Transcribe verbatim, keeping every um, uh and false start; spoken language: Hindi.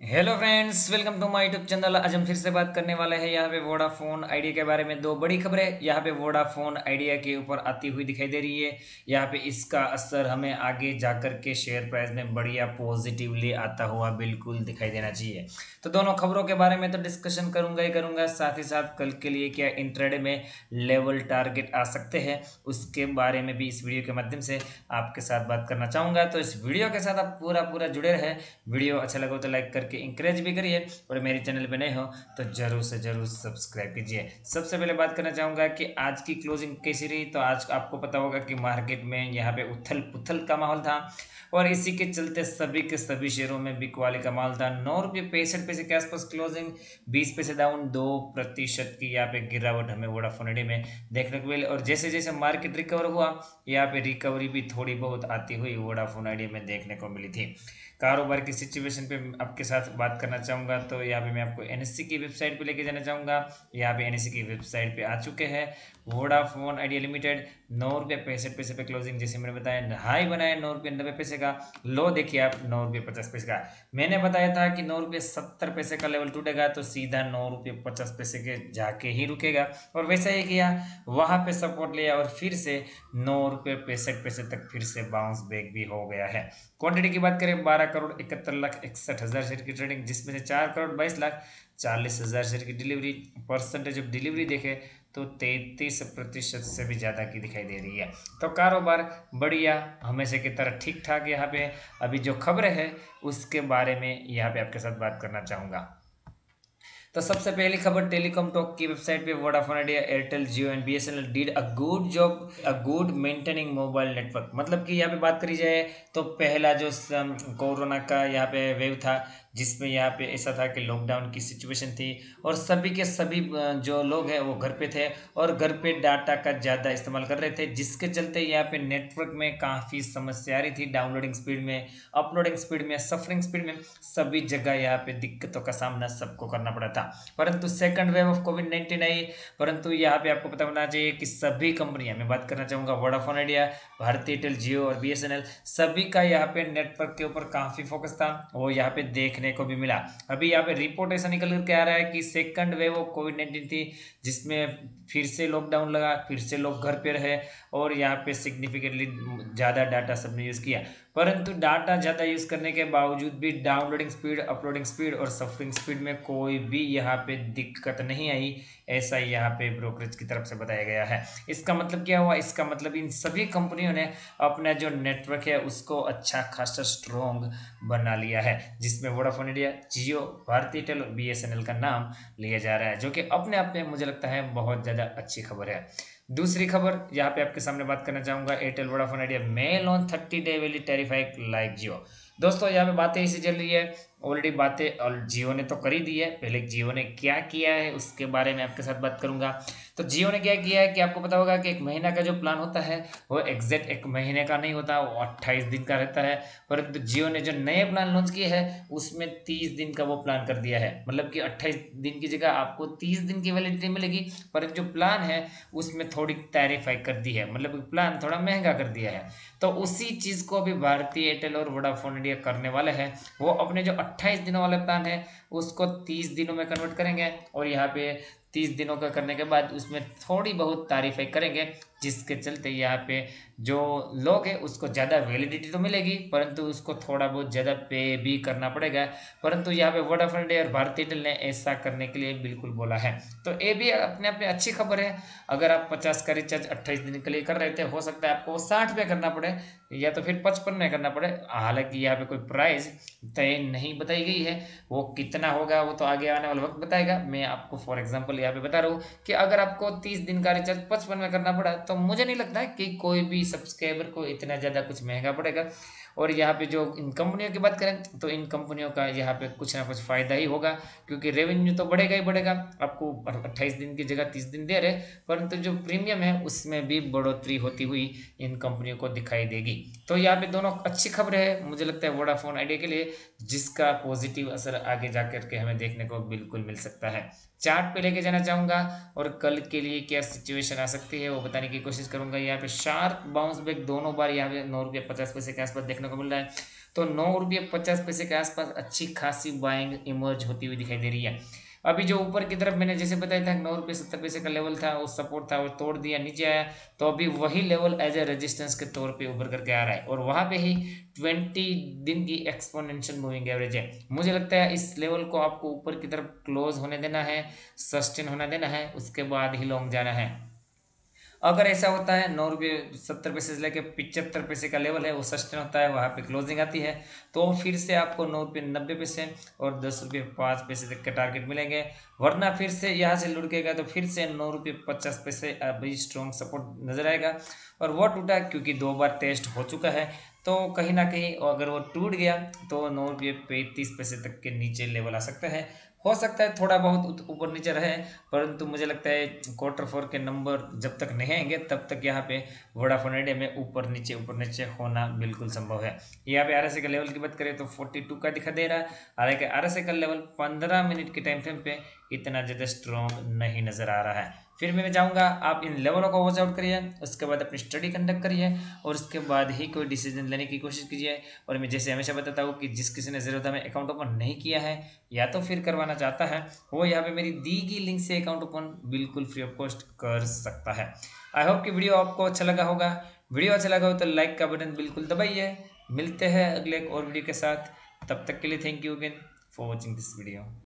Hello friends, welcome to my YouTube channel. आज हम फिर से बात करने वाले हैं यहाँ पे वोडाफोन आइडिया के बारे में। दो बड़ी खबरें यहाँ पे वोडाफोन आइडिया के ऊपर आती हुई दिखाई दे रही है। यहाँ पे इसका असर हमें आगे जाकर के शेयर प्राइस में बढ़िया पॉजिटिवली आता हुआ बिल्कुल दिखाई देना चाहिए। तो दोनों खबरों के बारे में तो डिस्कशन करूंगा ही करूंगा, साथ ही साथ कल के लिए क्या इंट्राडे में लेवल टारगेट आ सकते हैं उसके बारे में भी इस वीडियो के माध्यम से आपके साथ बात करना चाहूँगा। तो इस वीडियो के साथ आप पूरा पूरा जुड़े रहे। वीडियो अच्छा लगा तो लाइक करके इंकरेज भी करिए और मेरे चैनल पे नए हो तो जरूर से जरूर सब्सक्राइब कीजिए। सबसे पहले बात करना चाहूँगा कि आज की क्लोजिंग कैसी रही। तो आज आपको पता होगा कि मार्केट में यहाँ पे उथल पुथल का माहौल था और इसी के चलते सभी के सभी शेयरों में बिकवाली का माल था। नौ रुपये पैंसठ पैसे के आसपास क्लोजिंग, बीस पैसे डाउन, दो प्रतिशत की यहाँ पे गिरावट हमें वोडाफोन आइडिया में देखने को मिली। और जैसे जैसे मार्केट रिकवर हुआ यहाँ पे रिकवरी भी थोड़ी बहुत आती हुई वोडाफोन आइडिया में देखने को मिली थी। कारोबार की सिचुएशन पे आपके साथ बात करना चाहूँगा। तो यहाँ पे मैं आपको एनएससी की वेबसाइट पे लेके जाना चाहूँगा। यहाँ पे एनएससी की वेबसाइट पे आ चुके हैं। वोडाफोन आइडिया लिमिटेड नौ रुपये पैंसठ पैसे पे क्लोजिंग, जैसे मैंने बताया हाई बनाया नौ रुपये नब्बे पैसे का, लो देखिए आप नौ रुपये पचास पैसे का। मैंने बताया था कि नौ रुपये सत्तर पैसे का लेवल टूटेगा तो सीधा नौ रुपये पचास पैसे के जाके ही रुकेगा, और वैसा ही किया, वहाँ पे सपोर्ट लिया और फिर से नौ रुपये पैंसठ पैसे तक फिर से बाउंस बैक भी हो गया है। क्वांटिटी की बात करें बारह करोड़ इकहत्तर लाख इकसठ हज़ार शेयर की ट्रेडिंग, जिसमें से चार करोड़ बाईस लाख चालीस हज़ार शेयर की डिलीवरी। परसेंटेज ऑफ डिलीवरी देखें तो तैंतीस प्रतिशत से भी ज़्यादा की दिखाई दे रही है। तो कारोबार बढ़िया हमेशा की तरह ठीक ठाक। यहाँ पे अभी जो खबरें हैं उसके बारे में यहाँ पे आपके साथ बात करना चाहूँगा। तो सबसे पहली खबर, टेलीकॉम टॉक की वेबसाइट पे Vodafone Idea, Airtel, Jio and BSNL did a good job a good maintaining mobile network. मतलब कि यहाँ पे बात करी जाए तो पहला जो कोरोना का यहाँ पे वेव था जिसमें यहाँ पे ऐसा था कि लॉकडाउन की सिचुएशन थी और सभी के सभी जो लोग हैं वो घर पे थे और घर पे डाटा का ज़्यादा इस्तेमाल कर रहे थे, जिसके चलते यहाँ पे नेटवर्क में काफ़ी समस्या आ रही थी। डाउनलोडिंग स्पीड में, अपलोडिंग स्पीड में, सफरिंग स्पीड में, सभी जगह यहाँ पे दिक्कतों का सामना सबको करना पड़ा था। परंतु second wave of Covid nineteen आई, परंतु यहाँ पे आपको पता होना चाहिए कि सभी कंपनियां, मैं बात करना चाहूँगा Vodafone Idea, Bharti Airtel, Jio और बीएसएनएल, सभी का यहाँ पे नेटवर्क के ऊपर काफ़ी फोकस था, वो यहाँ पे देखने को भी मिला। अभी यहाँ पे रिपोर्ट ऐसा निकल करके आ रहा है कि second wave of Covid nineteen थी जिसमें फिर से लॉकडाउन लगा, फिर से लोग घर पे रहे और यहाँ पे सिग्निफिकेंटली ज़्यादा डाटा सबने यूज़ किया। परंतु डाटा ज़्यादा यूज़ करने के बावजूद भी डाउनलोडिंग स्पीड, अपलोडिंग स्पीड और सफरिंग स्पीड में कोई भी यहाँ पे दिक्कत नहीं आई, ऐसा यहाँ पे ब्रोकरेज की तरफ से बताया गया है। इसका मतलब क्या हुआ? इसका मतलब इन सभी कंपनियों ने अपना जो नेटवर्क है उसको अच्छा खासा स्ट्रॉन्ग बना लिया है, जिसमें Vodafone Idea, Jio, Bharti Airtel और बीएसएनएल का नाम लिया जा रहा है, जो कि अपने आप में मुझे लगता है बहुत ज़्यादा अच्छी खबर है। दूसरी खबर यहाँ पे आपके सामने बात करना चाहूँगा, Airtel Vodafone Idea may launch thirty day validity tariff like Jio. दोस्तों यहाँ पे बातें इसी चल रही है, ऑलरेडी बातें और जियो ने तो कर ही दी है। पहले जियो ने क्या किया है उसके बारे में आपके साथ बात करूंगा। तो जियो ने क्या किया है कि आपको पता होगा कि एक महीना का जो प्लान होता है वो एग्जैक्ट एक महीने का नहीं होता, वो अट्ठाईस दिन का रहता है। परंतु जियो ने जो नए प्लान लॉन्च किए हैं उसमें तीस दिन का वो प्लान कर दिया है। मतलब कि अट्ठाईस दिन की जगह आपको तीस दिन की वैलिडिटी मिलेगी, पर जो प्लान है उसमें थोड़ी टैरिफाई कर दी है, मतलब प्लान थोड़ा महंगा कर दिया है। तो उसी चीज़ को भी भारती एयरटेल और वोडाफोन इंडिया करने वाले हैं। वो अपने जो अट्ठाईस दिनों वाला प्लान है उसको तीस दिनों में कन्वर्ट करेंगे और यहाँ पे तीस दिनों का करने के बाद उसमें थोड़ी बहुत तारीफें करेंगे, जिसके चलते यहाँ पे जो लोग हैं उसको ज़्यादा वैलिडिटी तो मिलेगी परंतु उसको थोड़ा बहुत ज़्यादा पे भी करना पड़ेगा। परंतु यहाँ पे वोडाफोन आइडिया और भारती एयरटेल ने ऐसा करने के लिए बिल्कुल बोला है। तो ये भी अपने आप में अच्छी खबर है। अगर आप पचास का रिचार्ज अट्ठाईस दिन के लिए कर रहे थे, हो सकता है आपको साठ पे करना पड़े या तो फिर पचपन में करना पड़े। हालांकि यहाँ पे कोई प्राइस तय नहीं बताई गई है, वो कितना होगा वो तो आगे आने वाला वक्त बताएगा। मैं आपको फॉर एग्जांपल यहाँ पे बता रहा हूँ कि अगर आपको तीस दिन का रिचार्ज पचपन में करना पड़ा तो मुझे नहीं लगता है कि कोई भी सब्सक्राइबर को इतना ज़्यादा कुछ महंगा पड़ेगा। और यहाँ पे जो इन कंपनियों की बात करें तो इन कंपनियों का यहाँ पे कुछ ना कुछ फ़ायदा ही होगा, क्योंकि रेवेन्यू तो बढ़ेगा ही बढ़ेगा। आपको अट्ठाईस दिन की जगह तीस दिन दे रहे, परंतु जो प्रीमियम है उसमें भी बढ़ोतरी होती हुई इन कंपनियों को दिखाई देगी। तो यहाँ पे दोनों अच्छी खबरें हैं मुझे लगता है वोडाफोन आइडिया के लिए, जिसका पॉजिटिव असर आगे जाकर के हमें देखने को बिल्कुल मिल सकता है। चार्ट पे लेके जाना चाहूँगा और कल के लिए क्या सिचुएशन आ सकती है वो बताने की कोशिश करूंगा। यहाँ पे शार्प बाउंस बैक दोनों बार यहाँ पे नौ रुपये पचास पैसे के आसपास देखने को मिल रहा है। तो नौ रुपये पचास पैसे के आसपास अच्छी खासी बाइंग इमर्ज होती हुई दिखाई दे रही है। अभी जो ऊपर की तरफ मैंने जैसे बताया था नौ रुपये सत्तर पैसे का लेवल था, वो सपोर्ट था, वो तोड़ दिया, नीचे आया, तो अभी वही लेवल एज ए रेजिस्टेंस के तौर पे उभर करके आ रहा है और वहां पे ही ट्वेंटी दिन की एक्सपोनेंशियल मूविंग एवरेज है। मुझे लगता है इस लेवल को आपको ऊपर की तरफ क्लोज होने देना है, सस्टेन होना देना है, उसके बाद ही लॉन्ग जाना है। अगर ऐसा होता है नौ रुपये सत्तर पैसे से लेकर पिचहत्तर पैसे का लेवल है वो सस्टेन होता है, वहाँ पे क्लोजिंग आती है, तो फिर से आपको नौ रुपये नब्बे पैसे और दस रुपये पाँच पैसे तक के टारगेट मिलेंगे। वरना फिर से यहाँ से लुढ़केगा तो फिर से नौ रुपये पचास पैसे अभी स्ट्रॉन्ग सपोर्ट नजर आएगा। और वो टूटा क्योंकि दो बार टेस्ट हो चुका है, तो कहीं ना कहीं अगर वो टूट गया तो नौ रुपये पैंतीस पैसे तक के नीचे लेवल आ सकता है। हो सकता है थोड़ा बहुत ऊपर नीचे रहे, परंतु मुझे लगता है क्वार्टर फोर के नंबर जब तक नहीं आएंगे तब तक यहाँ पे वोडाफोन आइडिया में ऊपर नीचे ऊपर नीचे होना बिल्कुल संभव है। यहाँ पे आर एस आई का लेवल की बात करें तो फोर्टी टू का दिखा दे रहा है, हालांकि आर एस आई का लेवल पंद्रह मिनट के टाइम फ्रेम पे इतना ज़्यादा स्ट्रॉन्ग नहीं नज़र आ रहा है। फिर मैं चाहूँगा आप इन लेवलों को वॉच आउट करिए, उसके बाद अपनी स्टडी कंडक्ट करिए और उसके बाद ही कोई डिसीजन लेने की कोशिश कीजिए। और मैं जैसे हमेशा बताता हूँ कि जिस किसी ने ज़ीरोधा में अकाउंट ओपन नहीं किया है या तो फिर करवाना चाहता है, वो यहाँ पे मेरी दी गई लिंक से अकाउंट ओपन बिल्कुल फ्री ऑफ कॉस्ट कर सकता है। आई होप कि वीडियो आपको अच्छा लगा होगा। वीडियो अच्छा लगा हो तो लाइक का बटन बिल्कुल दबाइए। मिलते हैं अगले एक और वीडियो के साथ, तब तक के लिए thank you again for watching this video.